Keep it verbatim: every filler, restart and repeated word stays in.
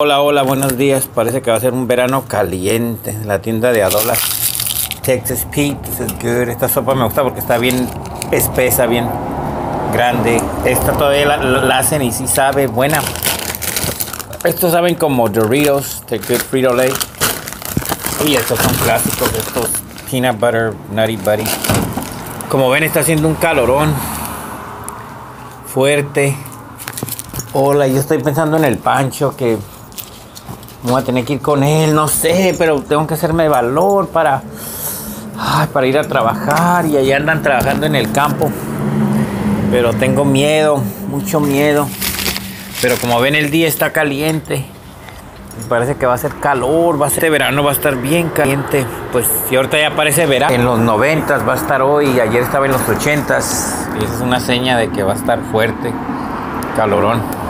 Hola, hola, buenos días. Parece que va a ser un verano caliente. La tienda de Adolas Texas Pete, this is good. Esta sopa me gusta porque está bien espesa, bien grande. Esta todavía la, la, la hacen y sí sabe buena. Estos saben como Doritos, The Good Frito-Lay. Y estos son clásicos, estos Peanut Butter, Nutty Buddy. Como ven, está haciendo un calorón fuerte. Hola, yo estoy pensando en el Pancho, que voy a tener que ir con él, no sé, pero tengo que hacerme valor para, ay, para ir a trabajar. Y allá andan trabajando en el campo, pero tengo miedo, mucho miedo. Pero como ven, el día está caliente, parece que va a ser calor, va a ser, este verano va a estar bien caliente. Pues si ahorita ya parece verano, en los noventas va a estar hoy, y ayer estaba en los ochentas, y esa es una seña de que va a estar fuerte, calorón.